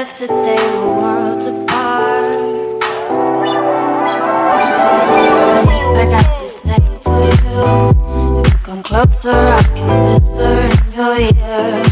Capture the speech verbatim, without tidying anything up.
yesterday were worlds apart. I got this thing for you. If you come closer, I can whisper in your ear.